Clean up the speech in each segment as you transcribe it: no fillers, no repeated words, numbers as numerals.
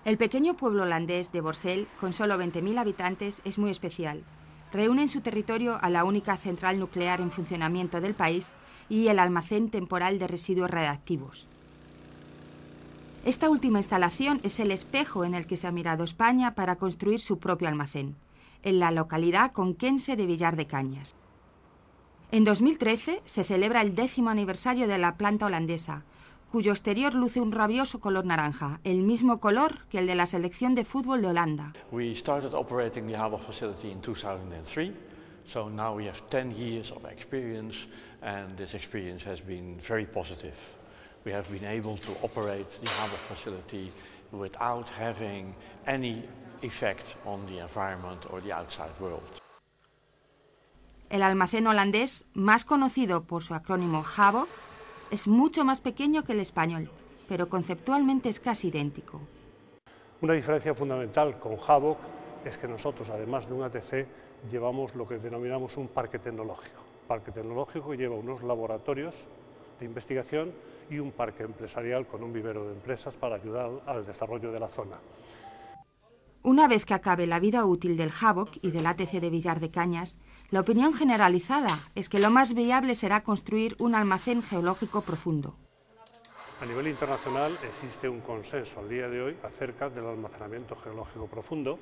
El pequeño pueblo holandés de Borsel, con solo 20.000 habitantes, es muy especial. Reúne en su territorio a la única central nuclear en funcionamiento del país y el almacén temporal de residuos radiactivos. Esta última instalación es el espejo en el que se ha mirado España para construir su propio almacén, en la localidad conquense de Villar de Cañas. En 2013 se celebra el 10º aniversario de la planta holandesa, cuyo exterior luce un rabioso color naranja, el mismo color que el de la selección de fútbol de Holanda. We started operating the Habach facility in 2003, so now we have 10 years of experience, and this experience has been very positive. We have been able to operate the Habach facility without having any effect on the environment or the outside world. El almacén holandés, más conocido por su acrónimo Habach, es mucho más pequeño que el español, pero conceptualmente es casi idéntico. Una diferencia fundamental con Habach es que nosotros, además de un ATC, llevamos lo que denominamos un parque tecnológico. El parque tecnológico lleva unos laboratorios de investigación y un parque empresarial con un vivero de empresas para ayudar al desarrollo de la zona. Una vez que acabe la vida útil del Habach y del ATC de Villar de Cañas, la opinión generalizada es que lo más viable será construir un almacén geológico profundo. A nivel internacional existe un consenso al día de hoy acerca del almacenamiento geológico profundo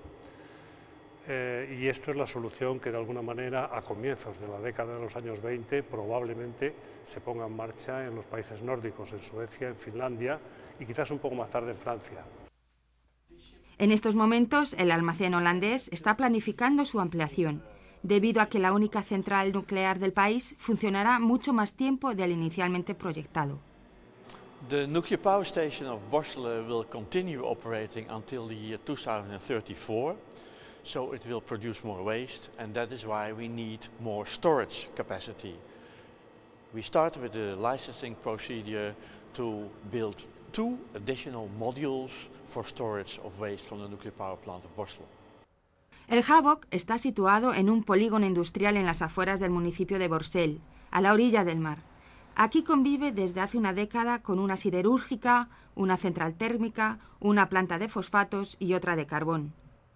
y esto es la solución que de alguna manera a comienzos de la década de los años 20 probablemente se ponga en marcha en los países nórdicos, en Suecia, en Finlandia y quizás un poco más tarde en Francia. En estos momentos, el almacén holandés está planificando su ampliación, debido a que la única central nuclear del país funcionará mucho más tiempo del inicialmente proyectado. The nuclear power station of Borselen will continue operating until the year 2034, so it will produce more waste, and that is why we need more storage capacity. We start with the licensing procedure to build 2 additional modules for storage of waste from the nuclear power plant of Borselen. El Habach está situado en un polígono industrial en las afueras del municipio de Borsel, a la orilla del mar. Aquí convive desde hace una década con una siderúrgica, una central térmica, una planta de fosfatos y otra de carbón.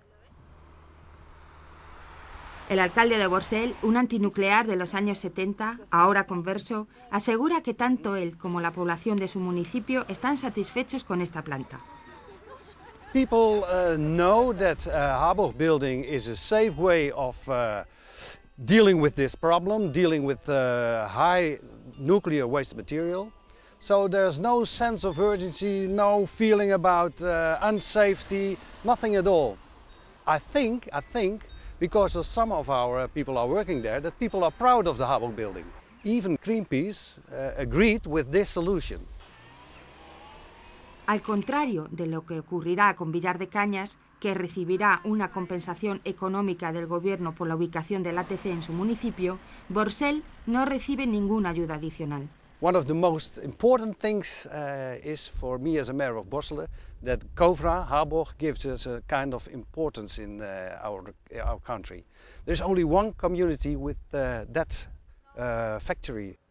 El alcalde de Borsel, un antinuclear de los años 70, ahora converso, asegura que tanto él como la población de su municipio están satisfechos con esta planta. People know that Habach building is a safe way of dealing with this problem, dealing with high nuclear waste material. So there's no sense of urgency, no feeling about unsafety, nothing at all. I think, because of some of our people are working there, that people are proud of the Habach building. Even Greenpeace agreed with this solution. Al contrario de lo que ocurrirá con Villar de Cañas, que recibirá una compensación económica del gobierno por la ubicación del ATC en su municipio, Borsel no recibe ninguna ayuda adicional. One of the most important things is for me as a mayor of Borselen that COVRA, Habach, gives us a kind of importance in our country. There's only one community with that factory.